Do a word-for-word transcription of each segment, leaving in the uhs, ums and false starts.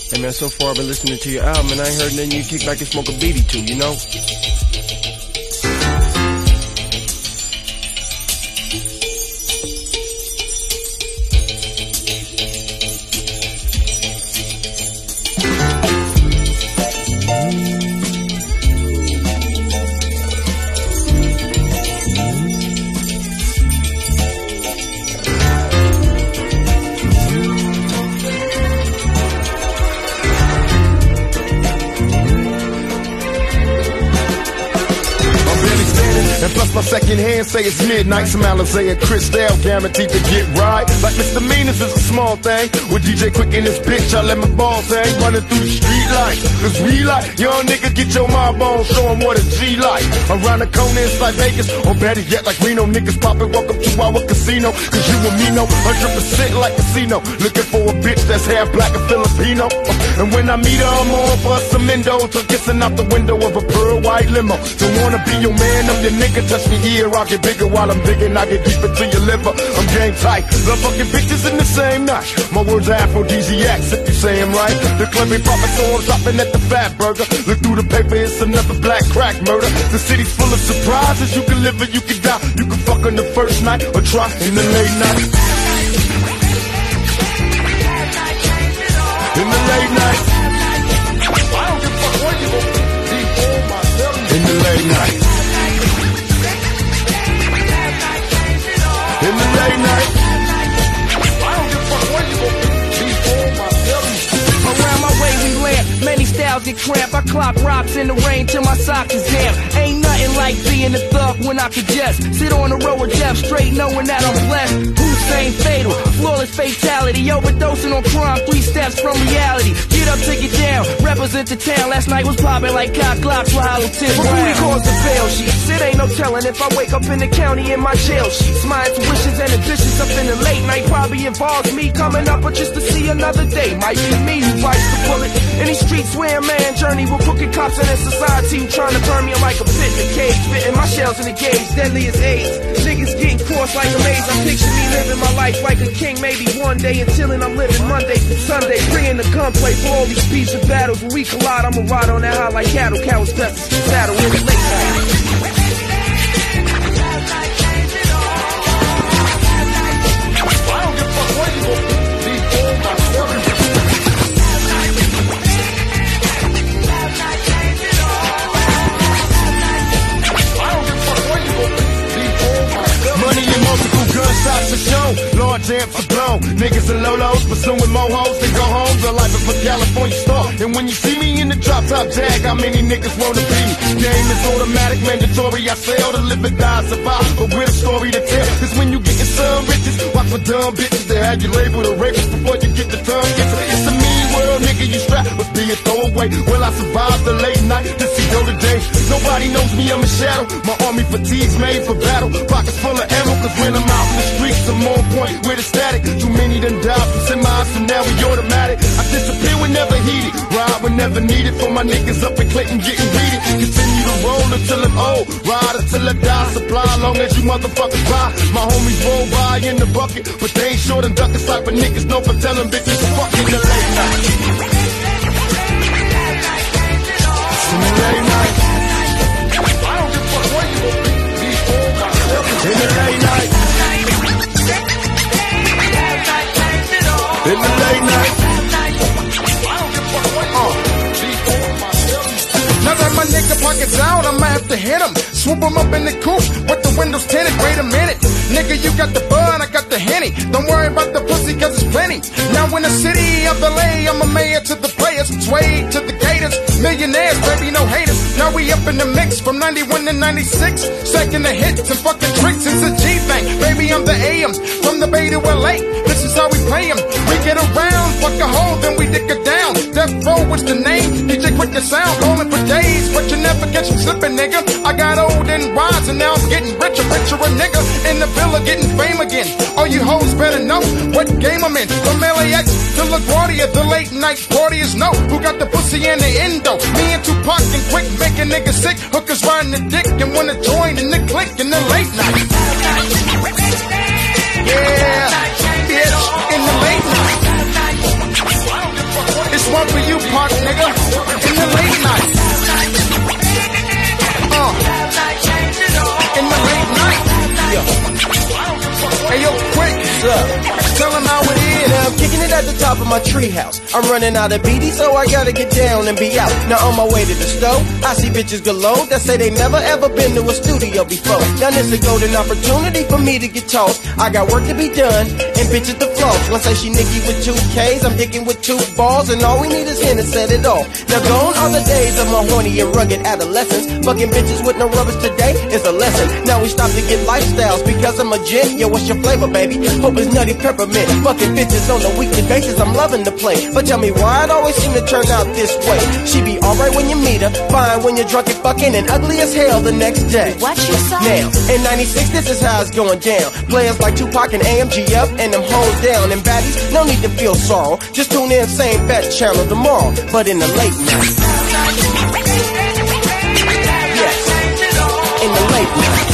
Hey man, so far I've been listening to your album and I ain't heard nothing you kick like and smoke a beady too, you know? And plus my second hand say it's midnight. Some Alizé and Cristal guaranteed to get right. Like misdemeanors is a small thing. With D J Quik in this bitch, I let my balls hang. Running through the street lights. Cause we like, young nigga, get your mind on. Show 'em what a G like. Around the corner it's like Vegas. Or better yet like Reno. Niggas poppin', welcome to our casino. Cause you and me know one hundred percent like casino. Looking for a bitch that's half black and Filipino. And when I meet her, I'm on for some endo. So kissing out the window of a pearl white limo. Don't wanna be your man, I'm your nigga. Touch me here, I'll get bigger while I'm digging. I get deep into your liver. I'm game tight. Love fucking bitches in the same night. My words are aphrodisiacs if you say I'm right. The club ain't poppin', so I'm stopping at the Fat Burger. Look through the paper, it's another black crack murder. The city's full of surprises. You can live or you can die. You can fuck on the first night or try in the late night. In the late night. I don't give a fuck where you go. In the late night. In the late night. I don't give a fuck where you go. Before my belly. Around my way we land, many styles get cramped. I clock rocks in the rain till my socks is damp. Ain't nothing like being a thug when I could just sit on the road with Jeff straight knowing that I'm blessed. Hussein fatal, flawless fatality, overdosing on crime, three steps from reality. Get up, take it down, represent the town. Last night was popping like cock glocks for hollow tip. Booty calls the bail sheets. It ain't no telling if I wake up in the county in my jail sheets. My intuitions and ambitions up in the late night probably involves me coming up, but just to see another day. Might be me who bites the bullet. In these streets where a man journey with crooked cops in a society who trying to burn me like a pit in a cage. Fitting my shells in the gauge, deadly as AIDS. Niggas getting crossed like a maze. I'm picturing me living my life like a king, maybe one day until I'm living Monday through Sunday. Bringing the gunplay for all these beats and battles. When we collide, I'ma ride on that high like cattle. Cows best to saddle in the late night. Gunshots are shown, large amps are blown. Niggas and lolos pursuing more hoes than go home. The life of a California star. And when you see me in the drop top Jag, how many niggas wanna be? Game is automatic, mandatory. I sell to live and die, survive, but with a story to tell. Cause when you getting some riches, watch for dumb bitches. They have you labeled a rapist before you get the tongue kisser. It's a mean world, nigga. You strapped, but be a throwaway. Will I survive the late night to see go today? Nobody knows me, I'm a shadow. My army fatigue's made for battle. Pockets full of ammo, cause when I'm out in the streets, I'm on point with a static. Too many done died from semis, so now we automatic. I disappear whenever heated, ride whenever needed. For my niggas up in Clayton getting greedy. Continue to roll until I'm old, ride until I die. Supply long as you motherfuckers buy. My homies roll by in the bucket, but they ain't short and ducking. Cypher niggas know for telling bitches fuck in the late night. It's in the late night. I don't give a fuck where you go. In the late night. In the late night. Now that my nigga pockets out, I'ma have to hit him. Swoop him up in the coupe with the windows tinted. Wait a minute, nigga, you got the bud, I got the Henny. Don't worry about the pussy, cause it's plenty. Now in the city of L A, I'm a mayor to the players, sway to the gators. Millionaires, baby, no haters. Now we up in the mix from ninety-one to ninety-six. Second the hits and fucking tricks, it's a G thing. Baby, I'm the A M, from the Bay to L A. This is how we play 'em. We get around, fuck a hole, then we dick it down. Death Row was the name, D J Quik the sound. Rolling for days, but you never catch me slipping, nigga. I got old and wise, and now I'm getting richer, richer a nigga. In the villa, getting fame again. All you hoes better know what game I'm in. From L A X to LaGuardia, the late night partiers know who got the pussy and the endo. Me and Tupac and Quik making niggas sick. Hookers riding the dick and wanna join in the clique in the late night. Yeah, bitch, in the late night. It's one for top of my treehouse. I'm running out of B D, so I gotta get down and be out. Now on my way to the stove, I see bitches galore that say they never ever been to a studio before. Now this a golden opportunity for me to get tossed. I got work to be done, and bitches to floss. One say she Nikki with two K's, I'm dicking with two balls, and all we need is him to set it off. Now gone are the days of my horny and rugged adolescence. Fucking bitches with no rubbers today is a lesson. Now we stop to get lifestyles because I'm a gent. Yo, what's your flavor, baby? Hope it's nutty peppermint. Fucking bitches on a weekly basis, I'm loving the play. But tell me why it always seem to turn out this way. She be alright when you meet her, fine when you're drunk and fucking, and ugly as hell the next day. What you say? Now, in ninety-six, this is how it's going down. Players like Tupac and A M G up, and them hoes down. And baddies, no need to feel sorrow. Just tune in, same bet channel tomorrow, but in the late night. Yes, in the late night.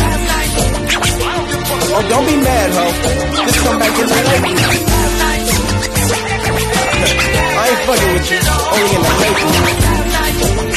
Oh, don't be mad, ho. Just come back in the late night. I ain't fucking with you, only in the late night.